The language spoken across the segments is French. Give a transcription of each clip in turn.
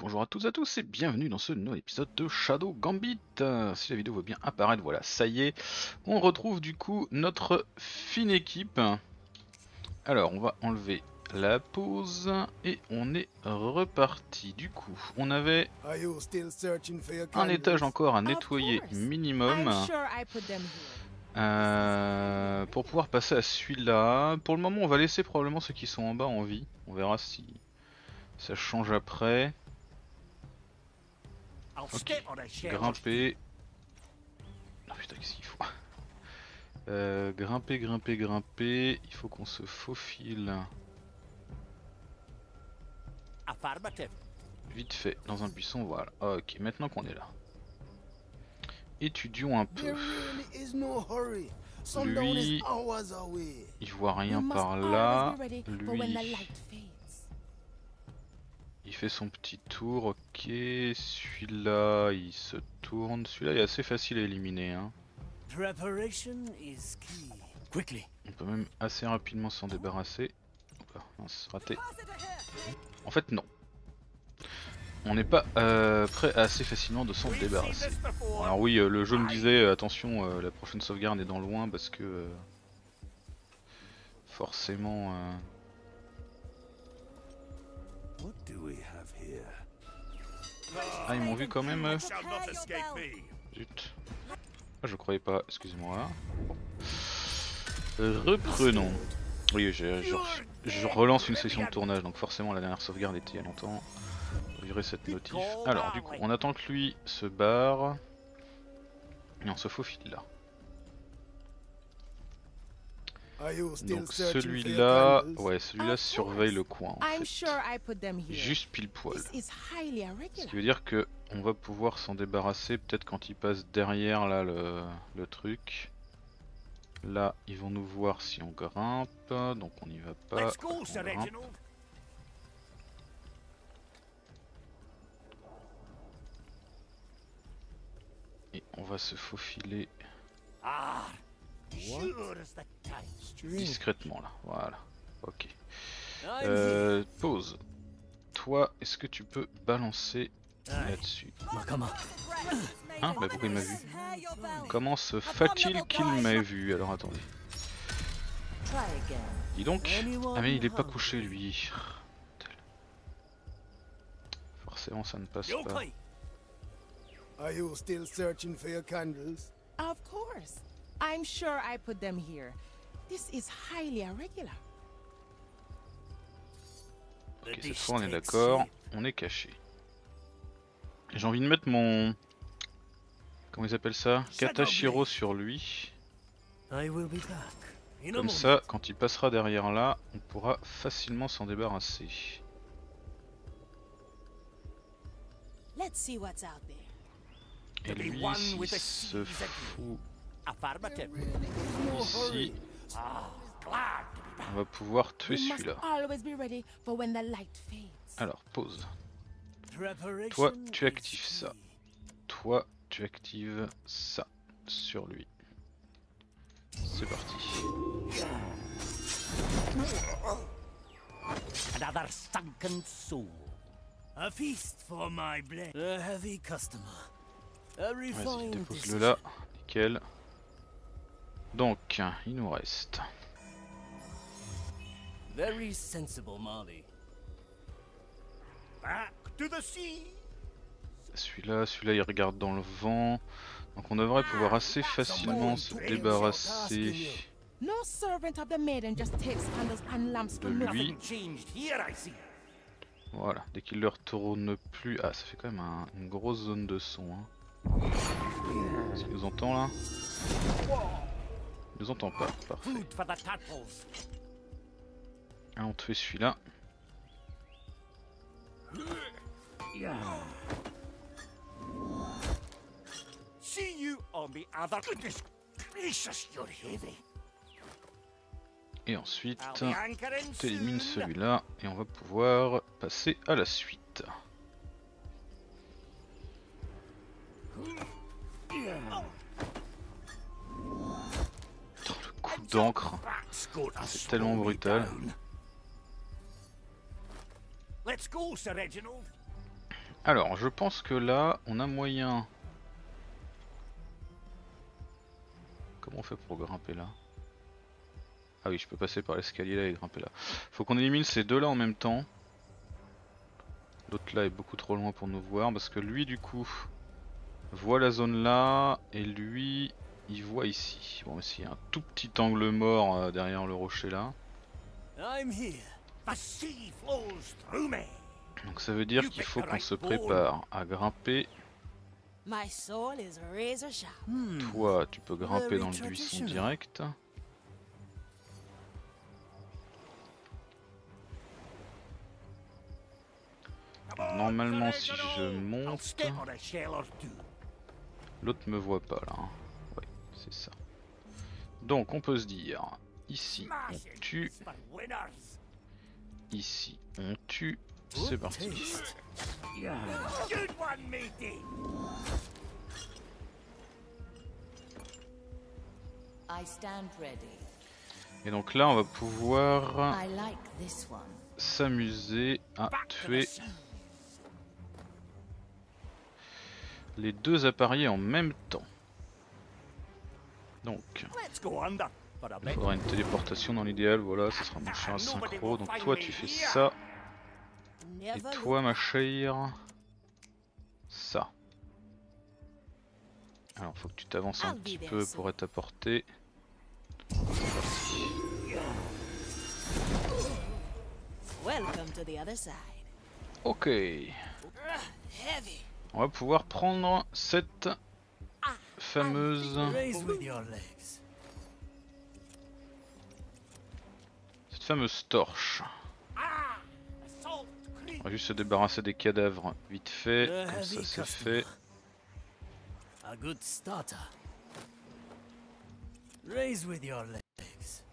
bonjour à toutes et à tous et bienvenue dans ce nouvel épisode de Shadow Gambit. Si la vidéo veut bien apparaître, voilà, ça y est, on retrouve du coup notre fine équipe. Alors on va enlever la pause et on est reparti. Du coup, on avait un étage encore à nettoyer minimum pour pouvoir passer à celui-là. Pour le moment, on va laisser probablement ceux qui sont en bas en vie. On verra si ça change après. Ok, grimper. Oh putain, qu'est-ce qu'il faut? Grimper. Il faut qu'on se faufile. Vite fait, dans un buisson, voilà. Ok, maintenant qu'on est là. Étudions un peu. Lui, il voit rien par là. Lui, il fait son petit tour, ok. Celui-là, il se tourne. Celui-là est assez facile à éliminer, hein. On peut même assez rapidement s'en débarrasser. Oula, mince, raté. En fait, non. On n'est pas prêt assez facilement de s'en débarrasser. Bon, alors oui, le jeu me disait attention, la prochaine sauvegarde est dans loin parce que forcément. Ah, ils m'ont vu quand même. Zut. Ah, je croyais pas. Excusez-moi. Reprenons. Oui, je relance une session de tournage, donc forcément la dernière sauvegarde était il y a longtemps. On va virer cette notif. Alors du coup, on attend que lui se barre. Et on se faufile là. Donc celui-là, ouais, celui-là surveille le coin en fait. Juste pile poil. Ce qui veut dire que on va pouvoir s'en débarrasser peut-être quand il passe derrière là le truc. Là, ils vont nous voir si on grimpe, donc on n'y va pas. On grimpe. Et on va se faufiler discrètement là, voilà. Ok. Pause. Toi, est-ce que tu peux balancer là-dessus? Hein? Bah pourquoi il m'a vu? Comment se fait-il qu'il m'ait vu? Alors attendez. Dis donc. Ah mais il est pas couché lui. Forcément ça ne passe pas. Are you still searching for your candles? Of course. I'm sure I put them here. This is highly irregular. Ok, cette fois on est d'accord, on est caché. J'ai envie de mettre mon... Comment ils appellent ça? Katashiro sur lui. Comme ça, quand il passera derrière là, on pourra facilement s'en débarrasser. Let's see what's out there. Et lui, s'il se fout ici, on va pouvoir tuer celui-là. Alors, pause. Toi, tu actives ça. Toi, tu actives ça sur lui. C'est parti. Another sunken soul. A feast for my blade. A heavy customer. Vas-y, dépose-le là. Nickel. Donc, il nous reste. Very sensible, Molly. Back to the sea. Celui-là il regarde dans le vent. Donc on devrait pouvoir assez facilement se débarrasser de lui. Voilà, dès qu'il ne retourne plus. Ah, ça fait quand même une grosse zone de son. Hein. Est-ce qu'il nous entend là? Il nous entend pas, parfait. Allons tuer celui-là. Et ensuite, t'élimines celui-là et on va pouvoir passer à la suite. Le coup d'encre, c'est tellement brutal. Alors, je pense que là, on a moyen... Comment on fait pour grimper là? Ah oui, je peux passer par l'escalier là et grimper là. Faut qu'on élimine ces deux là en même temps. L'autre là est beaucoup trop loin pour nous voir parce que lui du coup voit la zone là et lui il voit ici. Bon, ici il y a un tout petit angle mort derrière le rocher là. I'm here. The sea flows through me. Donc ça veut dire qu'il faut qu'on se prépare à grimper. My soul is razor sharp. Toi tu peux grimper dans le buisson direct. Normalement si je monte, l'autre me voit pas là. Hein. Ouais, c'est ça. Donc on peut se dire, ici on tue, ici on tue, c'est parti. Et donc là on va pouvoir s'amuser à tuer les deux appareils en même temps. Donc il faudra une téléportation dans l'idéal, voilà, ça sera mon chien synchro. Donc toi tu fais ça, et toi ma chère, ça. Alors faut que tu t'avances un petit peu pour être à portée. Ok. On va pouvoir prendre cette fameuse torche. On va juste se débarrasser des cadavres vite fait, comme ça c'est fait. A good starter. Raise with your legs.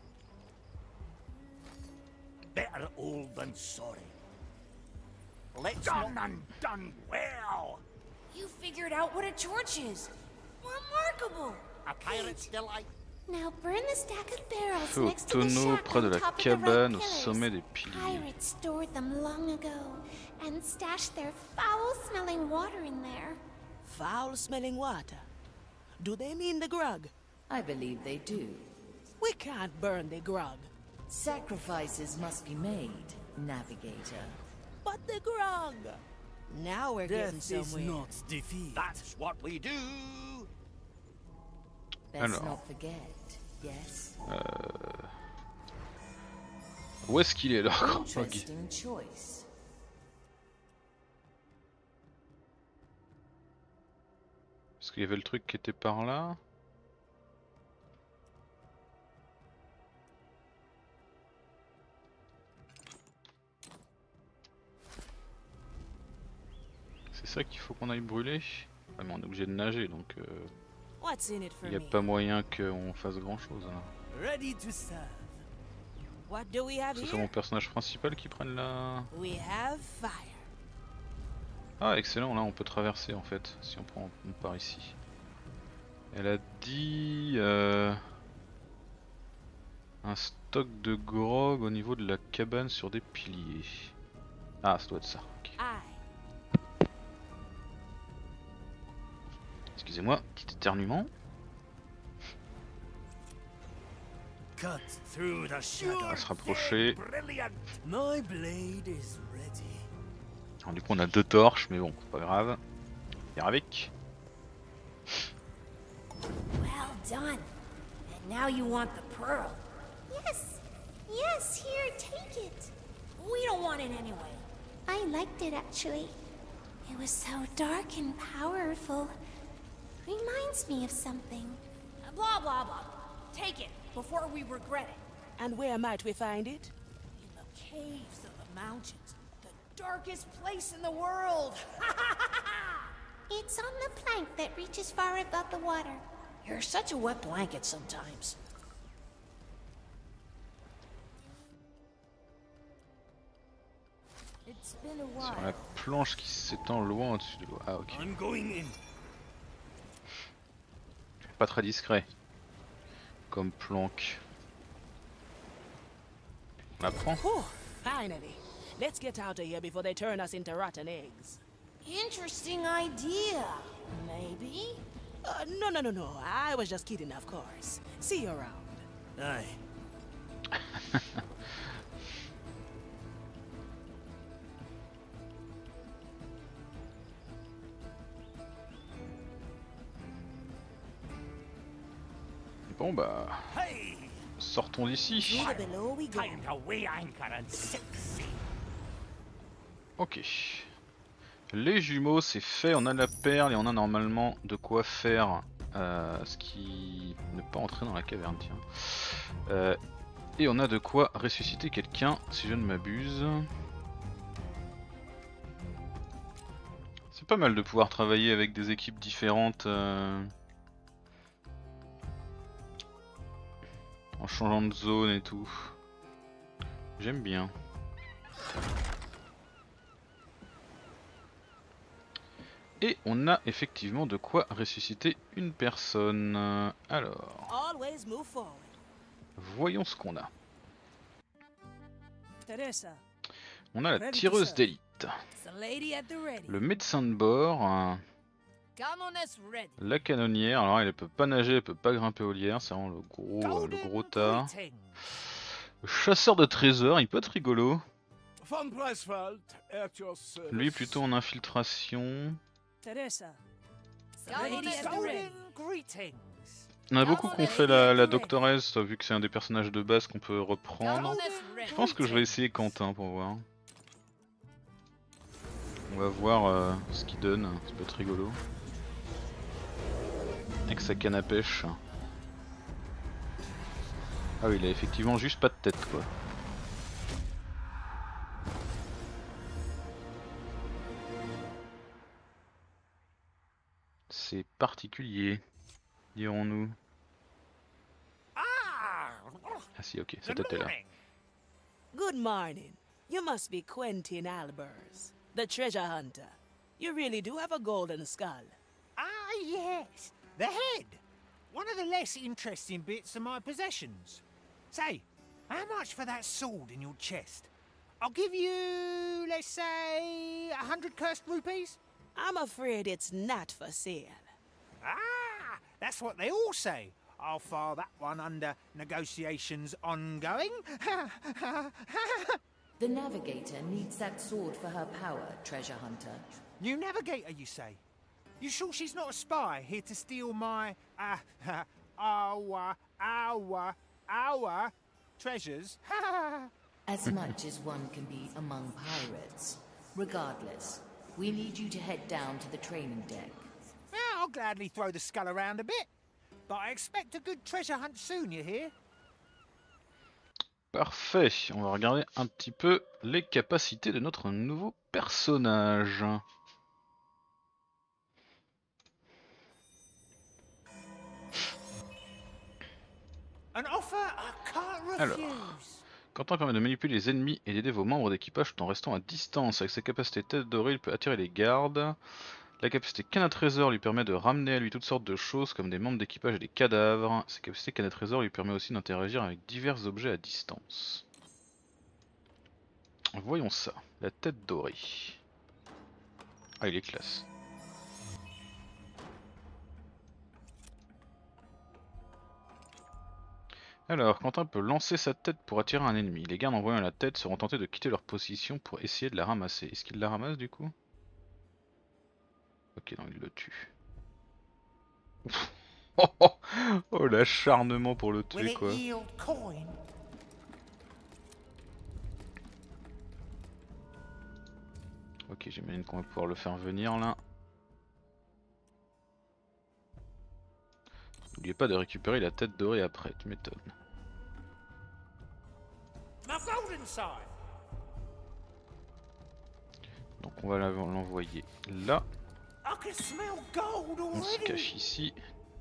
Better old than sorry. Let's done and done well. You figured out what a torch is. Remarkable. A pirate's delight. Now burn the stack of barrels Feu au next to the tonneau shack près de on la top of the cabane red au pillars. sommet des piliers. Pirates stored them long ago and stashed their foul-smelling water in there. Foul-smelling water. Do they mean the grog? I believe they do. We can't burn the grog. Sacrifices must be made, navigator. But the grog. Now we're getting Death is somewhere. not defeat. That's what we do. Let's Alors. not forget, yes? Où est-ce qu'il est là, Grog? Interesting choice. Parce qu'il y avait le truc qui était par là. C'est ça qu'il faut qu'on aille brûler. Ah mais on est obligé de nager donc What's in it for il n'y a me? pas moyen qu'on fasse grand chose. Hein. Ready to serve. What do we have C'est here? mon personnage principal qui prenne la... We have fire. Ah excellent, là on peut traverser en fait, si on prend on part ici. Elle a dit un stock de grog au niveau de la cabane sur des piliers. Ah ça doit être ça. Ok. Aye. Excusez-moi, petit éternuement. Cut through the shadow. On va se rapprocher. Brilliant. My blade is ready. Alors, du coup on a deux torches mais bon c'est pas grave. Faire avec. Well done. And now you want the pearl. Yes. Yes, here, take it. We don't want it anyway. I liked it actually. It was so dark and powerful. Reminds me of something. Blah, blah, blah. Take it before we regret it. And where might we find it? In the caves of the mountains. The darkest place in the world. It's on the plank that reaches far above the water. You're such a wet blanket sometimes. It's been a Sur while. la planche qui s'étend loin au-dessus de l'eau. Ah ok. I'm going in. Pas très discret. Comme planque. On la prend. Whew, finally. Let's get out of here before they turn us into rotten eggs. Interesting idea. Maybe? No. I was just kidding, of course. See you around. Aye. Bon bah, Hey! sortons d'ici. Through the below we go. Time to weigh anchor and set sail. Ok. Les jumeaux, c'est fait, on a la perle et on a normalement de quoi faire ce qui... ne pas entrer dans la caverne, tiens. Et on a de quoi ressusciter quelqu'un, si je ne m'abuse. C'est pas mal de pouvoir travailler avec des équipes différentes en changeant de zone et tout. J'aime bien. Et on a effectivement de quoi ressusciter une personne. Alors, Always move forward. voyons ce qu'on a. Teresa, On a la tireuse d'élite, it's the lady at the ready. le médecin de bord, Commonest ready. la canonnière. Alors elle peut pas nager, elle peut pas grimper aux lières, c'est vraiment le gros tas. Greetings. Le chasseur de trésors, il peut être rigolo. Von Preisfeld, at your service. Lui plutôt en infiltration. Teresa, it's the lady at the Golden ready. greetings. Il y en a beaucoup qui ont fait la doctoresse, vu que c'est un des personnages de base qu'on peut reprendre. Commonest ready. Je pense que je vais essayer Quentin pour voir. On va voir ce qu'il donne, ça peut être rigolo. Avec sa canne à pêche. Ah oui, il a effectivement juste pas de tête quoi. C'est particulier, dirons-nous. Ah! Ah si, ok, sa Good tête est là. morning. Good morning. You must be Quentin Albers, the treasure hunter. You really do have a golden skull. Ah, yes. The head. One of the less interesting bits of my possessions. Say, how much for that sword in your chest? I'll give you, let's say, 100 cursed rupees. I'm afraid it's not for sale. Ah, that's what they all say. I'll file that one under negotiations ongoing. The navigator needs that sword for her power, treasure hunter. New navigator, you say? You sure she's not a spy here to steal my, our treasures? As much as one can be among pirates. Regardless, we need you to head down to the training deck. Yeah, I'll gladly throw the skull around a bit. But I expect a good treasure hunt soon, you hear? Parfait, on va regarder un petit peu les capacités de notre nouveau personnage. An offer I can't Alors. refuse. Quentin permet de manipuler les ennemis et d'aider vos membres d'équipage tout en restant à distance. Avec ses capacités tête dorée, il peut attirer les gardes. La capacité canne à trésor lui permet de ramener à lui toutes sortes de choses comme des membres d'équipage et des cadavres. Ses capacités canne à trésor lui permet aussi d'interagir avec divers objets à distance. Voyons ça, la tête dorée. Ah, il est classe. Alors, Quentin peut lancer sa tête pour attirer un ennemi. Les gardes en voyant la tête seront tentés de quitter leur position pour essayer de la ramasser. Est-ce qu'il la ramasse du coup? Ok, non, il le tue. Oh, l'acharnement pour le Will tuer it quoi. yield coin? Ok, j'imagine qu'on va pouvoir le faire venir là. N'oubliez pas de récupérer la tête dorée après, tu m'étonnes. My golden side. Donc on va l'envoyer là. I can smell gold On se already. cache ici.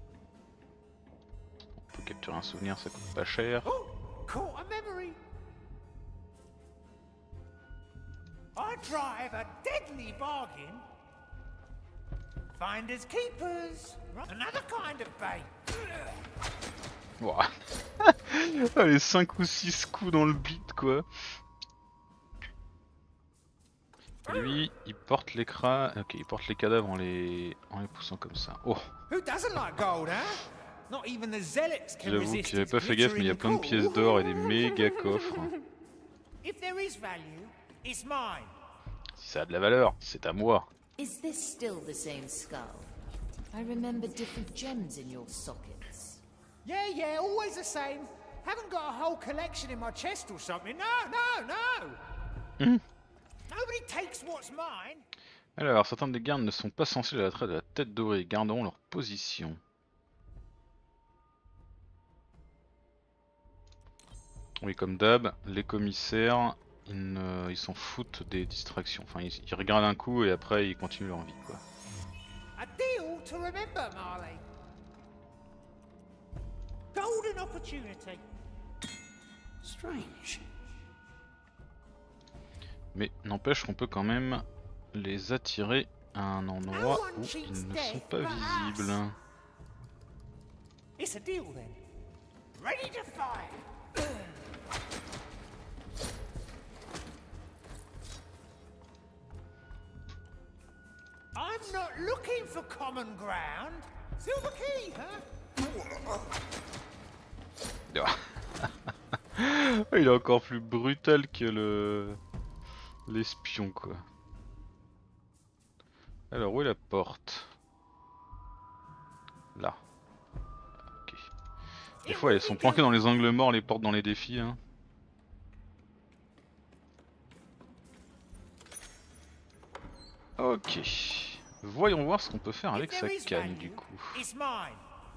On peut capturer un souvenir, ça coûte pas cher. Oh, caught a memory. I drive a deadly bargain. Finders keepers. Another kind of bait. Ouah. Allez, 5 ou 6 coups dans le beat quoi. Lui, il porte les ok, il porte les cadavres en les poussant comme ça. Oh, Who doesn't like gold, huh? Not even the zealots can j'avoue resist que j'avais its pas fait gaffe, mais il y a glittering plein de pièces cool. d'or et des méga coffres. If there is value, it's mine. Si ça a de la valeur, c'est à moi. Is this still the same skull? I remember different gems in your sockets. Yeah, always the same. Haven't got a whole collection in my chest or something. No. Nobody takes what's mine. Alors, certains des gardes ne sont pas censés la traite de la tête dorée, garderont leur position. Oui, comme d'hab, les commissaires, ils s'en foutent des distractions. Enfin, ils regardent un coup et après ils continuent leur vie, quoi. A deal to remember, Marley. Golden opportunity. Strange. Mais n'empêche qu'on peut quand même les attirer à un endroit où ils ne sont pas visibles. It's a deal then. Ready to fire. I'm not looking for common ground. Silver key, huh? Il est encore plus brutal que l'espion, quoi. Alors, où est la porte? Là. Ok. Des fois, elles sont planquées dans les angles morts, les portes dans les défis, hein. Ok. Voyons voir ce qu'on peut faire avec sa canne, du coup. It's mine.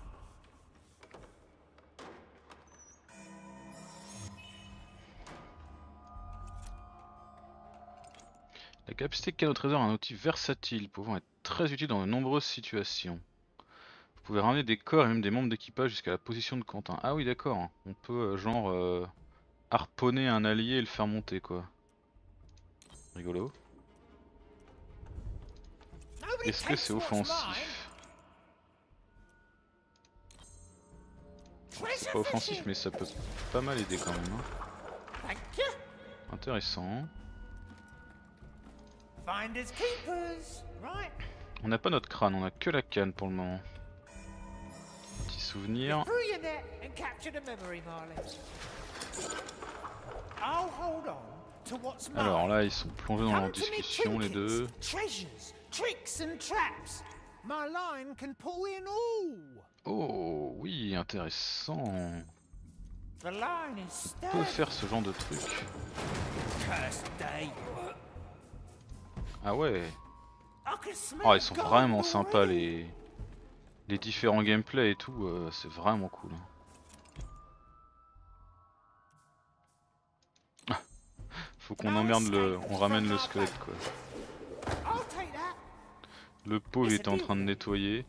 La capacité de canne au trésor est un outil versatile, pouvant être très utile dans de nombreuses situations. Vous pouvez ramener des corps et même des membres d'équipage jusqu'à la position de Quentin. Ah oui, d'accord. On peut harponner un allié et le faire monter, quoi. Rigolo. Est-ce que c'est offensif? C'est pas offensif, mais ça peut pas mal aider quand même, hein. Intéressant. Finders keepers, right? On n'a pas notre crâne, on a que la canne pour le moment. Petit souvenir. Through your net and capture the memory, Marley. I'll hold on to what's mine. Alors là, ils sont plongés dans leur Come to me, discussion, les deux. trinkets, treasures, tricks and traps. My line can pull in all. Oh oui, intéressant. The line is On peut sturdy. faire ce genre de truc. Cursed day. Ah ouais. I can smell Oh, ils sont gold vraiment sympas already. les différents gameplays et tout, c'est vraiment cool. Faut qu'on emmerde on ramène le squelette, quoi. I'll take that. Le pauvre était en train de nettoyer.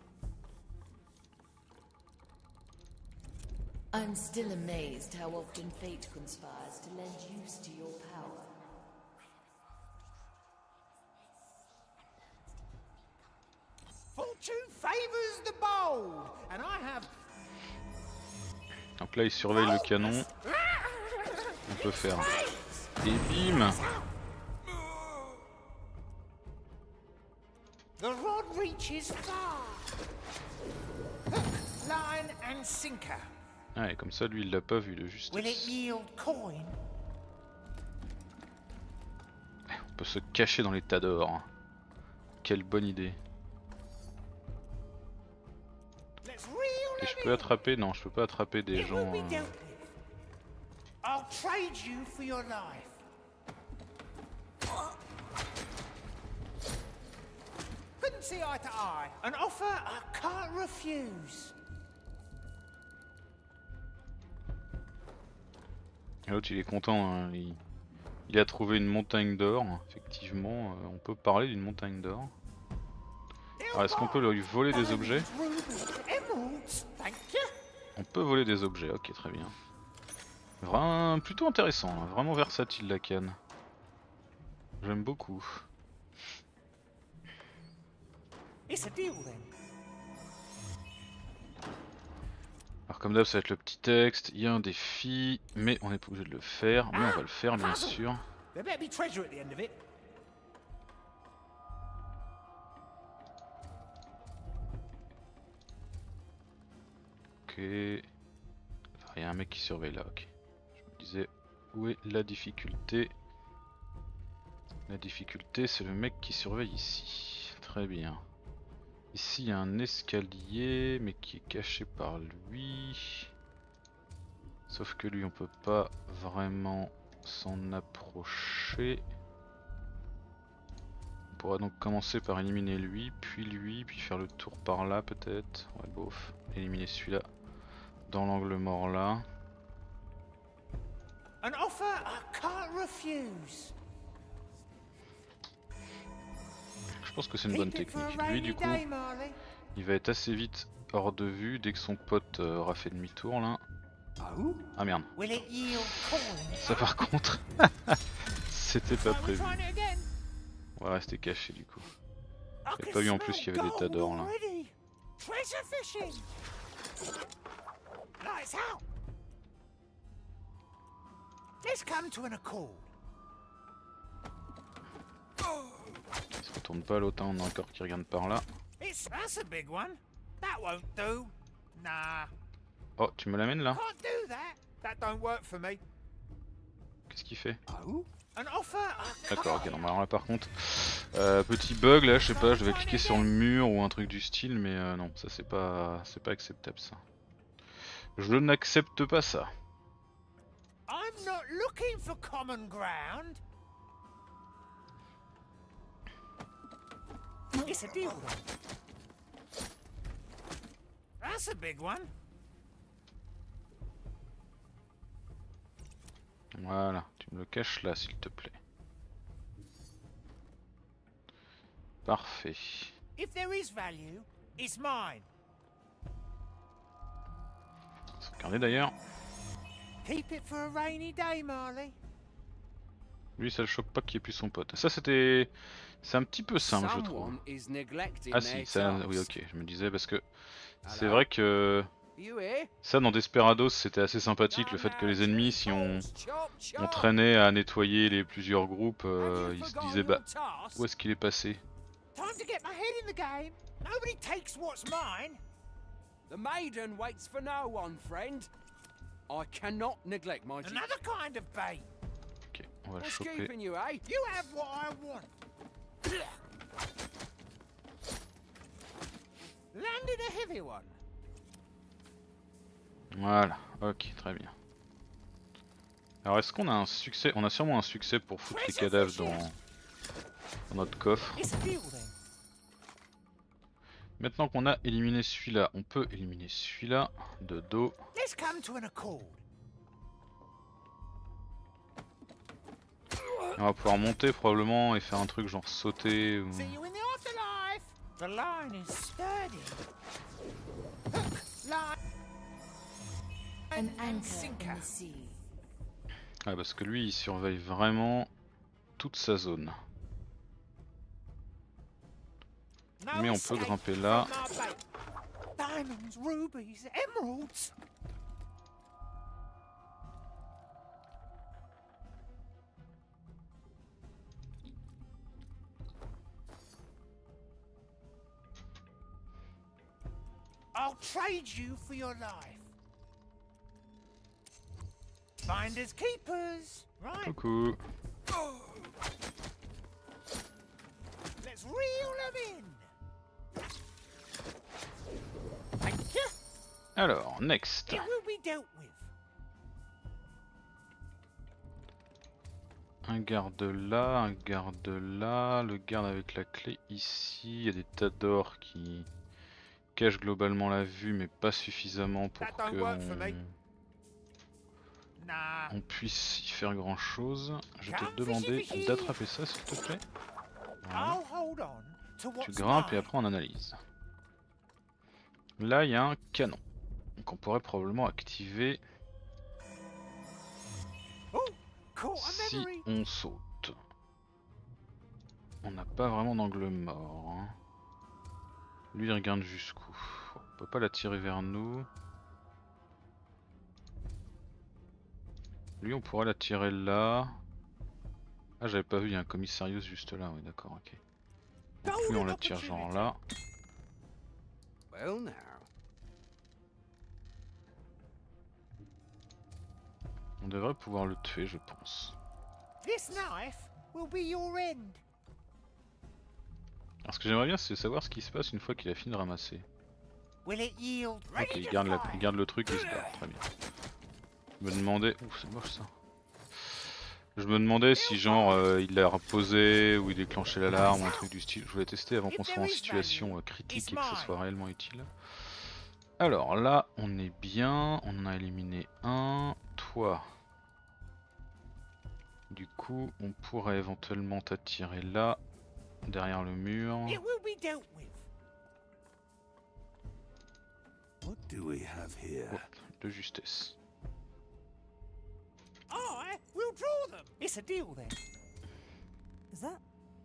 I'm still amazed how often fate conspires to lend use to your power. Fortune favors the bold, and I have. Donc là, il surveille le canon. On peut faire. Et bim! The rod reaches far. Hook, line, and sinker. Ah, et comme ça, lui, il l'a pas vu de Will it justesse. yield coin? On peut se cacher dans les tas d'or. Quelle bonne idée. Let's reel Et je them peux in. attraper? Non, je peux pas attraper des It gens. will be dealt with. I'll trade you for your life. Couldn't see eye to eye. An offer I can't refuse. Et l'autre, il est content. Hein, il a trouvé une montagne d'or. Effectivement, on peut parler d'une montagne d'or. Alors, est-ce qu'on peut lui voler des objets? Emeralds, thank you. On peut voler des objets, ok, très bien. Vraiment plutôt intéressant, hein, vraiment versatile la canne. J'aime beaucoup. It's a deal then. Alors comme d'hab ça va être le petit texte, il y a un défi, mais on n'est pas obligé de le faire, mais on va le faire bien sûr. There better be treasure at the end of it. Ok. Il y a un mec qui surveille là, ok. Je me disais, où est la difficulté? La difficulté, c'est le mec qui surveille ici. Très bien. Ici, il y a un escalier, mais qui est caché par lui. Sauf que lui, on peut pas vraiment s'en approcher. On pourra donc commencer par éliminer lui, puis faire le tour par là peut-être. Ouais, bof. Éliminer celui-là dans l'angle mort là. An offer I can't refuse. Je pense que c'est une bonne technique. Lui, du coup, il va être assez vite hors de vue dès que son pote aura fait demi-tour là. Ah merde. Ça par contre, c'était pas prévu. On va rester caché du coup. J'ai pas vu en plus qu'il y avait des tas d'or là. Il se retourne pas l'autre, on a encore qui regarde par là. Oh, tu me l'amènes là? Qu'est-ce qu'il fait? D'accord, ok, non, alors là par contre, petit bug là, je sais pas, je devais cliquer sur le mur ou un truc du style, mais non, ça c'est pas acceptable ça. Je n'accepte pas ça. I'm not looking for common ground. It's a deal. That's a big one. Voilà, tu me le caches là s'il te plaît. Parfait. If there is value, it's mine. On va regarder d'ailleurs. Keep it for a rainy day, Marley. Lui ça le choque pas qu'il ait plus son pote. Ça c'était... C'est un petit peu simple je trouve. Ah si, ça... Oui ok, je me disais parce que... C'est vrai que... Ça dans Desperados c'était assez sympathique le fait que les ennemis si on traînait à nettoyer les plusieurs groupes ils se disaient bah où est-ce qu'il est passé? The maiden waits for no one, friend. I cannot neglect my duty. Another kind of bait. Ok, on va le What's choper. keeping you, eh? You have what I want. Landed a heavy one. Voilà, ok, très bien. Alors est-ce qu'on a un succès? On a sûrement un succès pour foutre les cadavres dans notre coffre. It's a deal then. Maintenant qu'on a éliminé celui-là, on peut éliminer celui-là de dos. Let's come to an accord. On va pouvoir monter probablement et faire un truc genre sauter ou... See you in the afterlife. The line is sturdy. Hook, line, An anchor in sinker. the sea. Ah parce que lui il surveille vraiment toute sa zone. No Mais on peut escape grimper là. from our bait. Diamonds, rubies, emeralds. I'll trade you for your life. Finders keepers, right? Coucou. Let's reel them in. Thank you. Alors, next. It will be dealt with. Un garde là, un garde là, le garde avec la clé ici, il y a des tas d'or qui cachent globalement la vue mais pas suffisamment pour That don't work for me. que Nah. on puisse y faire grand chose. Je vais te Come, demander fishy, fishy. d'attraper ça s'il te plaît. Voilà. I'll hold on to Tu what's grimpes et mine. après on analyse. Là il y a un canon. Donc on pourrait probablement activer Oh, caught a si memory. on saute. On n'a pas vraiment d'angle mort. Hein. Lui il regarde jusqu'où. On peut pas l'attirer vers nous. Lui on pourrait l'attirer là. Ah j'avais pas vu, il y a un commissarius juste là, oui d'accord, ok. Donc lui on l'attire genre là. Well now. On devrait pouvoir le tuer, je pense. This knife will be your end. Alors ce que j'aimerais bien, c'est savoir ce qui se passe une fois qu'il a fini de ramasser. Will it yield? Ok, Ready il to garde, fire. il garde le truc et il se barre, très bien. Je me demandais... Ouh, c'est moche ça. Je me demandais si genre il l'a reposé ou il déclenchait l'alarme ou un truc du style. Je voulais tester avant qu'on soit en situation critique et que ce soit réellement utile. Alors là, on est bien, on en a éliminé un. Toi. Du coup, on pourrait éventuellement t'attirer là, derrière le mur. It will be dealt with. What do we have here? Hop, de justesse. I will draw them. It's a deal then. Is that?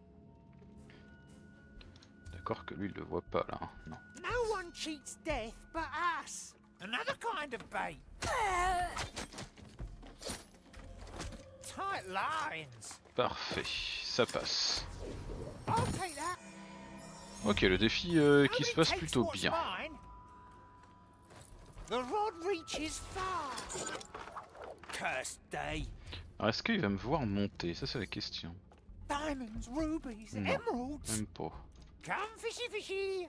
D'accord que lui il le voit pas là, hein. Non. No one cheats death but us. Another kind of bait. Tight lines. Parfait, ça passe. I'll take that. Ok, le défi qui se passe plutôt bien. The rod reaches far. Cursed day. Alors est-ce qu'il va me voir monter? Ça c'est la question. Diamonds, rubies, Non, emeralds. même pas. Come fishy fishy.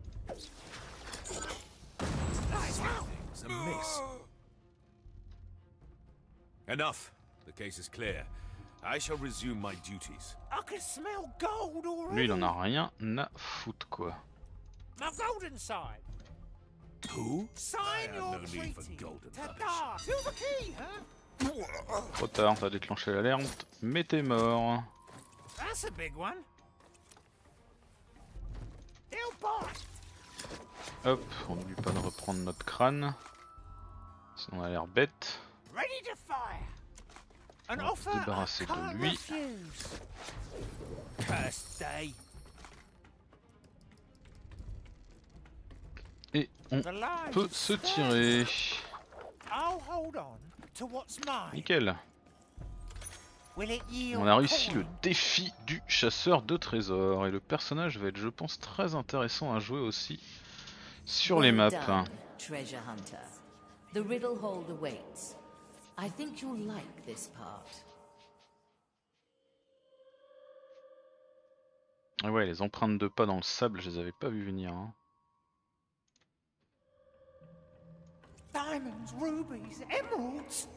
Nice out. It's a miss. Enough. The case is clear. I shall resume my duties. I can smell gold already. Lui il en a rien à foutre quoi. My golden side. Who? Sign I have your no need for treaty. golden Ta-da. Silver key, huh? Trop tard, t'as déclenché l'alerte, mais t'es mort. That's a big one. They'll bite. Hop, on n'oublie pas de reprendre notre crâne. Sinon on a l'air bête. Ready to fire. An On va offer se débarrasser I de can't lui. refuse. Cursed day. Et on The line peut is se firm. tirer. I'll hold on to what's mine. Nickel. Will it yield On a réussi coin? le défi du chasseur de trésors. Et le personnage va être, je pense, très intéressant à jouer aussi sur les maps. Well done, Treasure Hunter. The riddle hold awaits. I think you'll like this part. Ah ouais, les empreintes de pas dans le sable, je les avais pas vues venir. Hein. Diamonds, rubies, emeralds.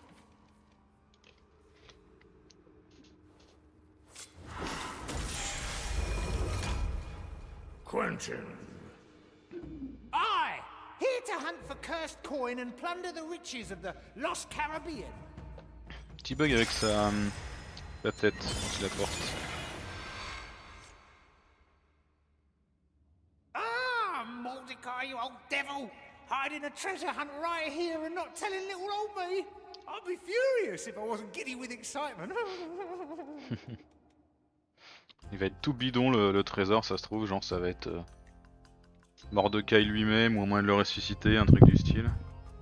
Quentin. I, here to hunt for cursed coin and plunder the riches of the lost Caribbean. Petit bug avec la tête quand il la porte. Ah, Mordecai, you old devil! Hiding a treasure hunt right here and not telling little old me. I'd be furious if I wasn't giddy with excitement. Il va être tout bidon le trésor, ça se trouve, genre ça va être Mordecai lui-même ou au moins de le ressusciter, un truc du style.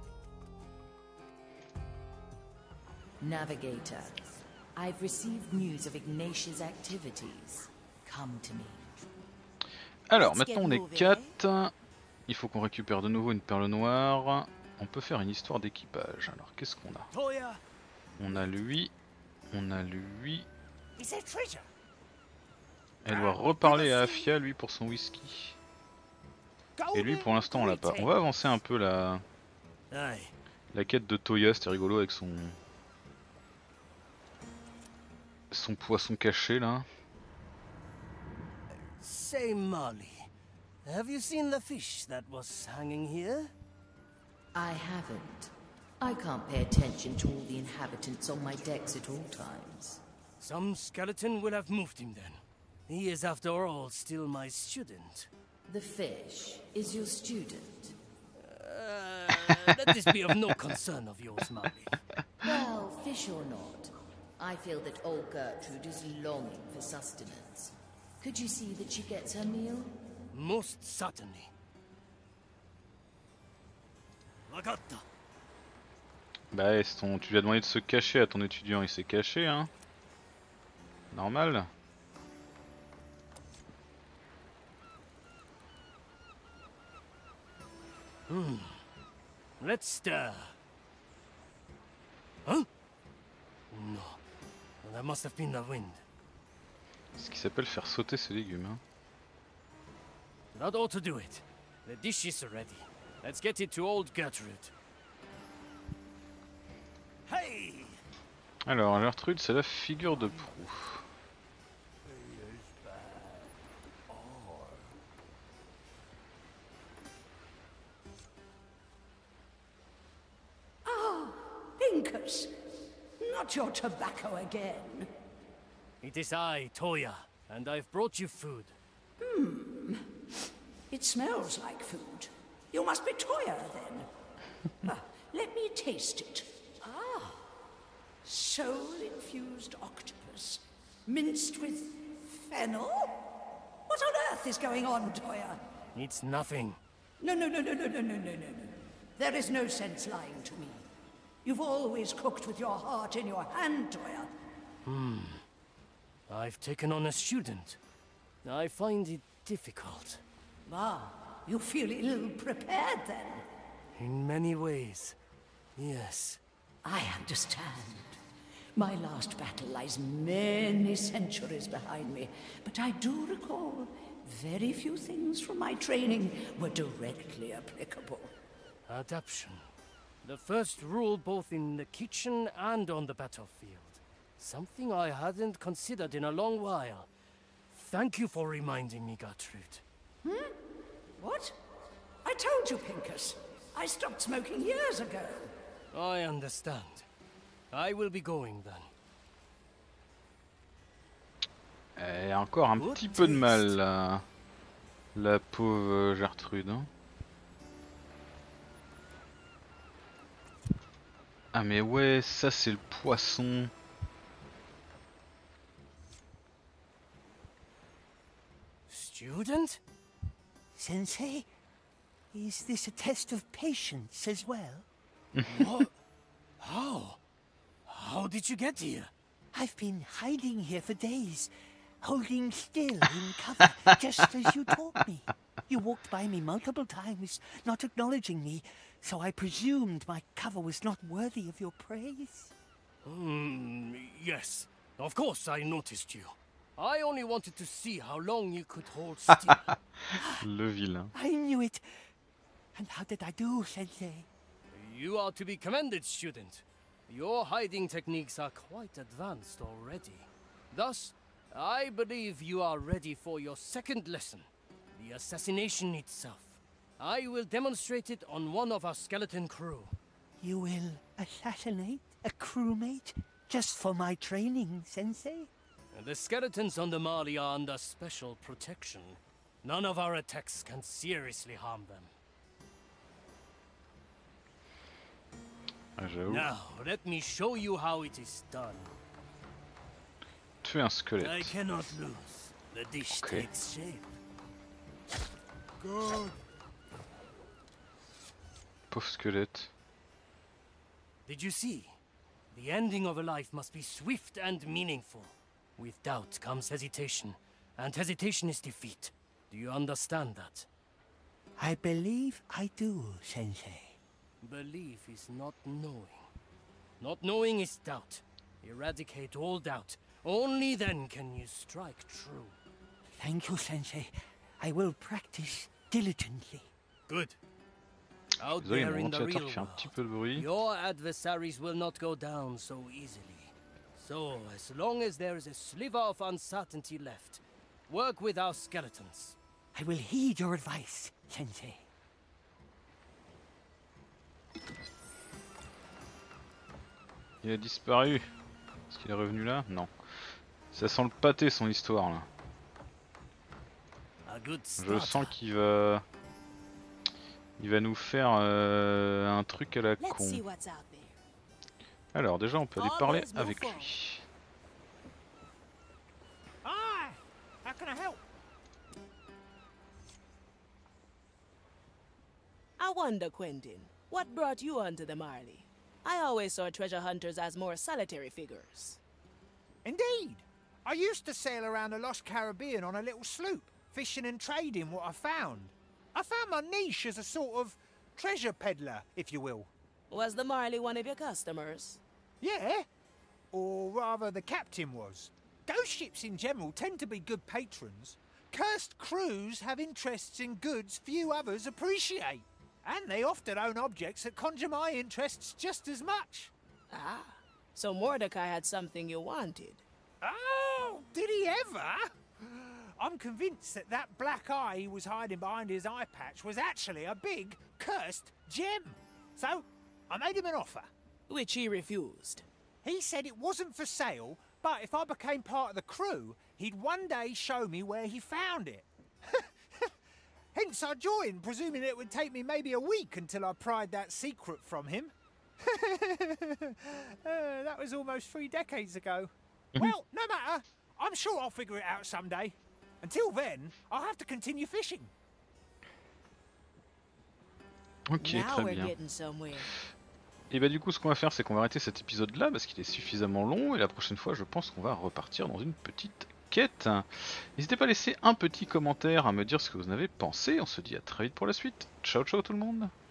Navigator, I've received news of Ignatius' activities. Come to me. Alors Let's maintenant get on est moving, 4. Il faut qu'on récupère de nouveau une perle noire. On peut faire une histoire d'équipage. Alors qu'est-ce qu'on a? Toya, On a lui. On a lui. is there treasure? Elle doit reparler à Afia lui pour son whisky. Et lui pour l'instant on l'a pas. On va avancer un peu la quête de Toya, c'était rigolo avec son poisson caché là. Say, Molly, have you seen the fish that was hanging here? I haven't. I can't pay attention to all the inhabitants on my decks at all times. Some skeleton will have moved him then. He is, after all, still my student. The fish is your student. Let this be of no concern of yours, Molly. Well, fish or not, I feel that old Gertrude is longing for sustenance. Could you see that she gets her meal? Most certainly. Vagatta. Bah tu lui as demandé de se cacher à ton étudiant, il s'est caché hein. Normal. Let's stir. Huh? No. That must have been the wind. Ce qui s'appelle faire sauter ses légumes. Hein. That ought to do it. The dishes are ready. Let's get it to old Gertrude. Hey! Alors, Gertrude, c'est la figure de proue. Pincus, not your tobacco again. It is I, Toya, and I've brought you food. It smells like food. You must be Toya then. Let me taste it. Ah, soul-infused octopus, minced with fennel? What on earth is going on, Toya? It's nothing. No. There is no sense lying to me. You've always cooked with your heart in your hand, Toya. I've taken on a student. I find it difficult. Ah, you feel ill-prepared then? In many ways, yes. I understand. My last battle lies many centuries behind me, but I do recall very few things from my training were directly applicable. Adaption. The first rule both in the kitchen and on the battlefield. Something I hadn't considered in a long while. Thank you for reminding me, Gertrude. What? I told you, Pincus. I stopped smoking years ago. I understand. I will be going then. Elle a encore un petit peu de mal, la pauvre Gertrude. Hein. Ah mais ouais, ça c'est le poisson. Student? Sensei, is this a test of patience as well? What? How? How did you get here? I've been hiding here for days, holding still in cover, just as you taught me. You walked by me multiple times, not acknowledging me, so I presumed my cover was not worthy of your praise. Yes. Of course I noticed you. I only wanted to see how long you could hold still. Le vilain. I knew it. And how did I do, Sensei? You are to be commended, student. Your hiding techniques are quite advanced already. Thus, I believe you are ready for your second lesson, the assassination itself. I will demonstrate it on one of our skeleton crew. You will assassinate a crewmate just for my training, Sensei? The skeletons on the Mali are under special protection. None of our attacks can seriously harm them. Now, let me show you how it is done. Tuer un squelette. I cannot lose. The dish takes shape. Good. Pauvre squelette. Did you see? The ending of a life must be swift and meaningful. With doubt comes hesitation, and hesitation is defeat. Do you understand that? I believe I do, Sensei. Belief is not knowing. Not knowing is doubt. Eradicate all doubt. Only then can you strike true. Thank you, Sensei. I will practice diligently. Good. Out Désolé, there mon in the ventilateur real qui fait un world, petit peu de bruit. your adversaries will not go down so easily. So, as long as there is a sliver of uncertainty left, work with our skeletons. I will heed your advice, Sensei. Il a disparu. Est-ce qu'il est revenu là? Non. Ça sent le pâté son histoire là. A good Je start. sens qu'il va... Il va nous faire un truc à la Let's con. see what's out there. Alors déjà on peut aller parler avec lui. Hi! How can I help? I wonder, Quentin, what brought you onto the Marley? I always saw treasure hunters as more solitary figures. Indeed. I used to sail around the Lost Caribbean on a little sloop, fishing and trading what I found. I found my niche as a sort of treasure peddler, if you will. Was the Marley one of your customers? Yeah. Or rather, the captain was. Ghost ships in general tend to be good patrons. Cursed crews have interests in goods few others appreciate. And they often own objects that conjure my interests just as much. Ah, so Mordecai had something you wanted. Oh, did he ever? I'm convinced that that black eye he was hiding behind his eye patch was actually a big, cursed gem. So, I made him an offer. Which he refused. He said it wasn't for sale, but if I became part of the crew, he'd one day show me where he found it. Hence I joined, presuming it would take me maybe a week until I pried that secret from him. That was almost 3 decades ago. Well, no matter. I'm sure I'll figure it out someday. Until then, I'll have to continue fishing. Ok, Now très we're bien. getting somewhere. Et bah du coup ce qu'on va faire c'est qu'on va arrêter cet épisode là parce qu'il est suffisamment long et la prochaine fois je pense qu'on va repartir dans une petite quête. N'hésitez pas à laisser un petit commentaire à me dire ce que vous en avez pensé, on se dit à très vite pour la suite. Ciao ciao tout le monde.